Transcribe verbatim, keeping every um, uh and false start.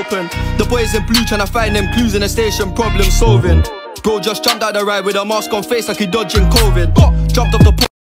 open. The boys in blue tryna find them clues in the station, problem solving. Bro just jumped out the ride with a mask on face like he dodging COVID. Jumped off the